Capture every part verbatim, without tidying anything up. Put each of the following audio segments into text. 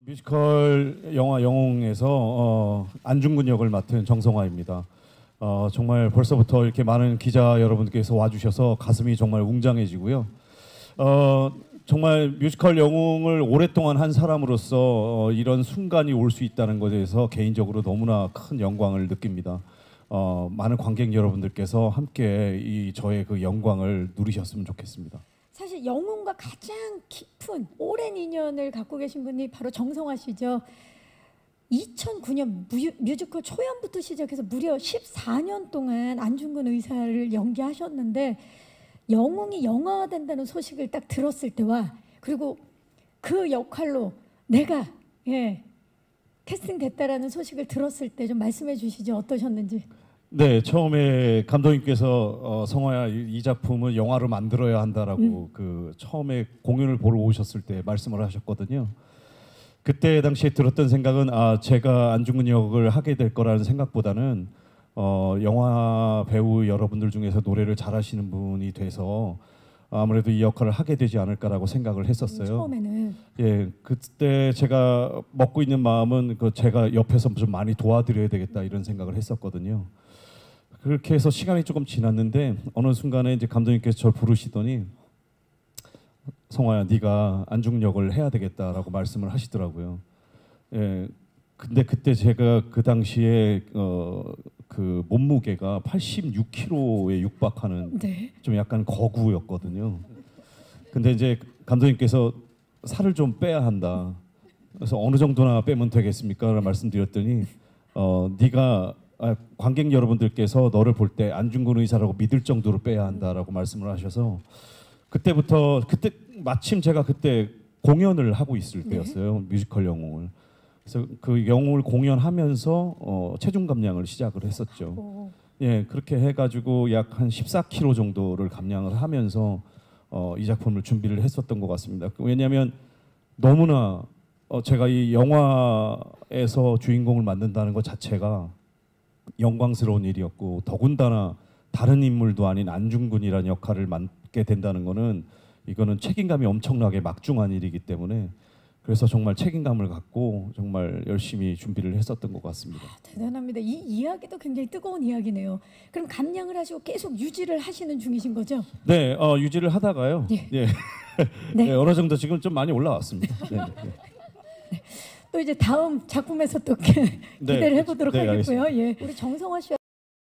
뮤지컬 영화 영웅에서 어, 안중근 역을 맡은 정성화입니다. 어, 정말 벌써부터 이렇게 많은 기자 여러분께서 와주셔서 가슴이 정말 웅장해지고요. 어, 정말 뮤지컬 영웅을 오랫동안 한 사람으로서 어, 이런 순간이 올 수 있다는 것에 대해서 개인적으로 너무나 큰 영광을 느낍니다. 어, 많은 관객 여러분들께서 함께 이 저의 그 영광을 누리셨으면 좋겠습니다. 사실 영웅과 가장 깊은 오랜 인연을 갖고 계신 분이 바로 정성화 씨죠. 이천구 년 뮤, 뮤지컬 초연부터 시작해서 무려 십사 년 동안 안중근 의사를 연기하셨는데 영웅이 영화화된다는 소식을 딱 들었을 때와 그리고 그 역할로 내가 예, 캐스팅됐다라는 소식을 들었을 때 좀 말씀해 주시죠. 어떠셨는지. 네, 처음에 감독님께서 어, 성화야 이, 이 작품을 영화로 만들어야 한다라고 음. 그 처음에 공연을 보러 오셨을 때 말씀을 하셨거든요. 그때 당시에 들었던 생각은 아 제가 안중근 역을 하게 될 거라는 생각보다는 어, 영화 배우 여러분들 중에서 노래를 잘하시는 분이 돼서 아무래도 이 역할을 하게 되지 않을까라고 생각을 했었어요. 처음에는 예, 그때 제가 먹고 있는 마음은 그 제가 옆에서 좀 많이 도와드려야 되겠다 이런 생각을 했었거든요. 그렇게 해서 시간이 조금 지났는데 어느 순간에 이제 감독님께서 저를 부르시더니 성화야, 네가 안중근 역을 해야 되겠다라고 말씀을 하시더라고요. 예, 근데 그때 제가 그 당시에 어, 그 몸무게가 팔십육 킬로그램에 육박하는 네. 좀 약간 거구였거든요. 근데 이제 감독님께서 살을 좀 빼야 한다. 그래서 어느 정도나 빼면 되겠습니까? 라는 말씀드렸더니 어, 네가 아, 관객 여러분들께서 너를 볼 때 안중근 의사라고 믿을 정도로 빼야 한다라고 말씀을 하셔서 그때부터 그때 마침 제가 그때 공연을 하고 있을 때였어요. 네. 뮤지컬 영웅을. 그래서 그 영웅을 공연하면서 어, 체중 감량을 시작을 했었죠. 오. 예, 그렇게 해가지고 약 한 십사 킬로그램 정도를 감량을 하면서 어, 이 작품을 준비를 했었던 것 같습니다. 왜냐하면 너무나 어, 제가 이 영화에서 주인공을 만든다는 것 자체가 영광스러운 일이었고 더군다나 다른 인물도 아닌 안중근이라는 역할을 맡게 된다는 거는 이거는 책임감이 엄청나게 막중한 일이기 때문에 그래서 정말 책임감을 갖고 정말 열심히 준비를 했었던 것 같습니다. 아, 대단합니다. 이 이야기도 굉장히 뜨거운 이야기네요. 그럼 감량을 하시고 계속 유지를 하시는 중이신 거죠? 네, 어, 유지를 하다가요. 예. 예. 네. 네, 어느 정도 지금 좀 많이 올라왔습니다. 네, 네. 네. 또 이제 다음 작품에서 또 기대를 네, 해보도록 네, 하겠고요. 알겠습니다. 예. 우리 정성화 씨.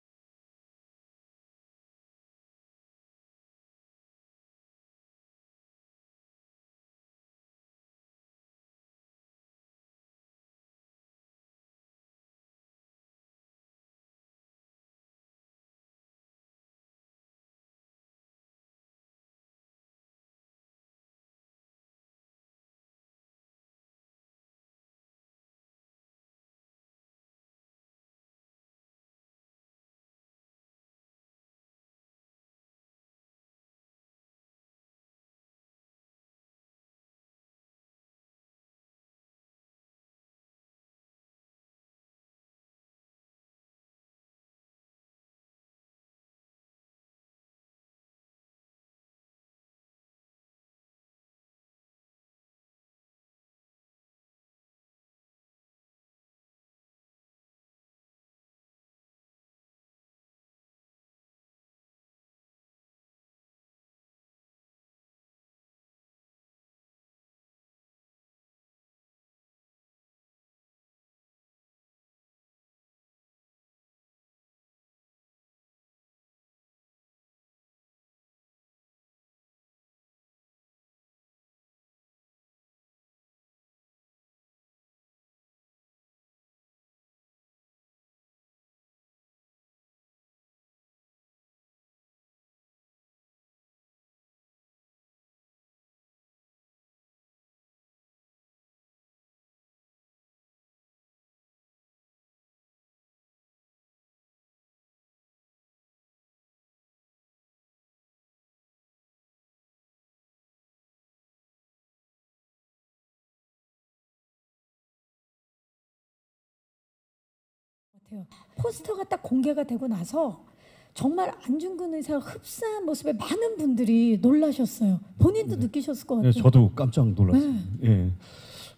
같아요. 포스터가 딱 공개가 되고 나서 정말 안중근 의사가 흡사한 모습에 많은 분들이 놀라셨어요. 본인도 네. 느끼셨을 것 같아요. 네, 저도 깜짝 놀랐어요. 네. 예.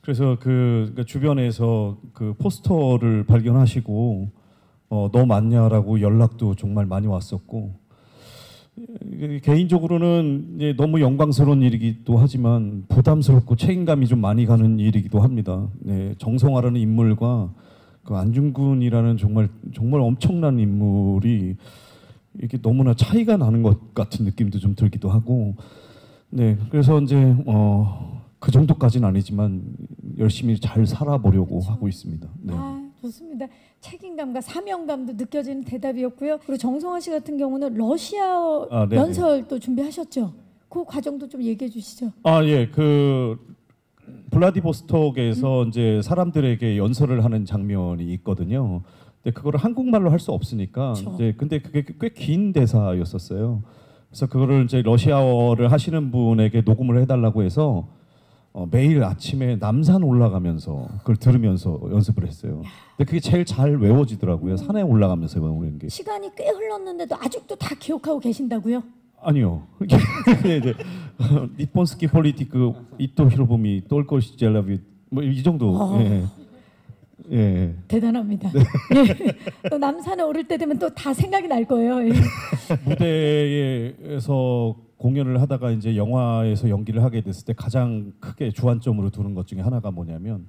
그래서 그 그러니까 주변에서 그 포스터를 발견하시고 어, 너 맞냐라고 연락도 정말 많이 왔었고 이- 개인적으로는 이제 너무 영광스러운 일이기도 하지만 부담스럽고 책임감이 좀 많이 가는 일이기도 합니다. 네, 정성화라는 인물과 그 안중근이라는 정말 정말 엄청난 인물이 이게 너무나 차이가 나는 것 같은 느낌도 좀 들기도 하고, 네, 그래서 이제 어, 그 정도까지는 아니지만 열심히 잘 살아보려고 그렇죠. 하고 있습니다. 네. 아, 좋습니다. 책임감과 사명감도 느껴지는 대답이었고요. 그리고 정성화 씨 같은 경우는 러시아어 아, 네네. 연설도 준비하셨죠? 그 과정도 좀 얘기해 주시죠. 아, 예, 그 블라디보스톡에서 음. 이제 사람들에게 연설을 하는 장면이 있거든요. 근데 그거를 한국말로 할 수 없으니까 그쵸. 이제 근데 그게 꽤 긴 대사였었어요. 그래서 그거를 이제 러시아어를 하시는 분에게 녹음을 해달라고 해서 어, 매일 아침에 남산 올라가면서 그걸 들으면서 연습을 했어요. 근데 그게 제일 잘 외워지더라고요. 산에 올라가면서 외우는 게. 시간이 꽤 흘렀는데도 아직도 다 기억하고 계신다고요? 아니요. 그냥 이제 니폰스키 폴리티크 이토 히로부미 똘코시 젤라비 뭐이 정도. 어. 예. 예. 대단합니다. 예. 또 남산에 오를 때 되면 또 다 생각이 날 거예요. 예. 무대에서 공연을 하다가 이제 영화에서 연기를 하게 됐을 때 가장 크게 주안점으로 두는 것 중에 하나가 뭐냐면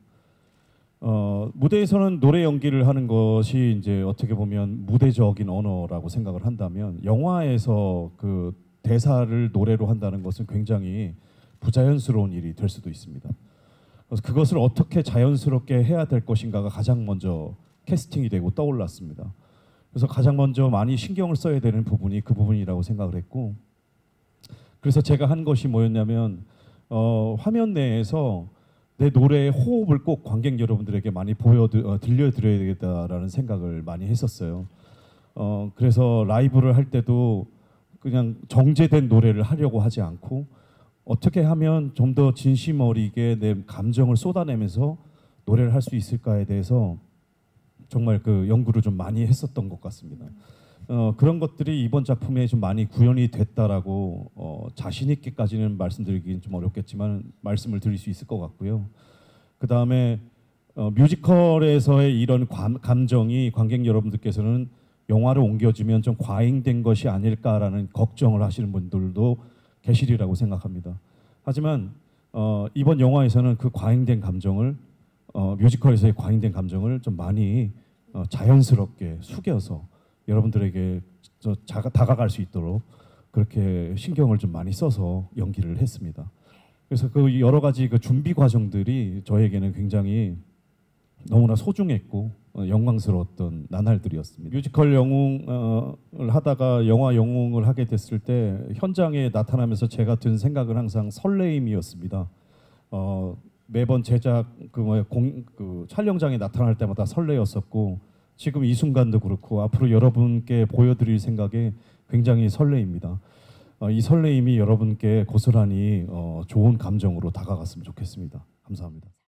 어, 무대에서는 노래 연기를 하는 것이 이제 어떻게 보면 무대적인 언어라고 생각을 한다면 영화에서 그 대사를 노래로 한다는 것은 굉장히 부자연스러운 일이 될 수도 있습니다. 그래서 그것을 어떻게 자연스럽게 해야 될 것인가가 가장 먼저 캐스팅이 되고 떠올랐습니다. 그래서 가장 먼저 많이 신경을 써야 되는 부분이 그 부분이라고 생각을 했고, 그래서 제가 한 것이 뭐였냐면 어, 화면 내에서 내 노래의 호흡을 꼭 관객 여러분들에게 많이 보여 어, 들려드려야 되겠다라는 생각을 많이 했었어요. 어, 그래서 라이브를 할 때도 그냥 정제된 노래를 하려고 하지 않고 어떻게 하면 좀 더 진심 어리게 내 감정을 쏟아내면서 노래를 할 수 있을까에 대해서 정말 그 연구를 좀 많이 했었던 것 같습니다. 어, 그런 것들이 이번 작품에 좀 많이 구현이 됐다라고 어, 자신 있게까지는 말씀드리긴 좀 어렵겠지만 말씀을 드릴 수 있을 것 같고요. 그 다음에 어, 뮤지컬에서의 이런 감, 감정이 관객 여러분들께서는 영화로 옮겨지면 좀 과잉된 것이 아닐까라는 걱정을 하시는 분들도 계시리라고 생각합니다. 하지만 어, 이번 영화에서는 그 과잉된 감정을 어, 뮤지컬에서의 과잉된 감정을 좀 많이 어, 자연스럽게 숙여서 여러분들에게 저 자가, 다가갈 수 있도록 그렇게 신경을 좀 많이 써서 연기를 했습니다. 그래서 그 여러 가지 그 준비 과정들이 저에게는 굉장히 너무나 소중했고 어, 영광스러웠던 나날들이었습니다. 뮤지컬 영웅을 하다가 영화 영웅을 하게 됐을 때 현장에 나타나면서 제가 든 생각은 항상 설레임이었습니다. 어, 매번 제작 그, 뭐야, 공, 그 촬영장에 나타날 때마다 설레였었고 지금 이 순간도 그렇고 앞으로 여러분께 보여드릴 생각에 굉장히 설레입니다. 어, 이 설레임이 여러분께 고스란히 어, 좋은 감정으로 다가갔으면 좋겠습니다. 감사합니다.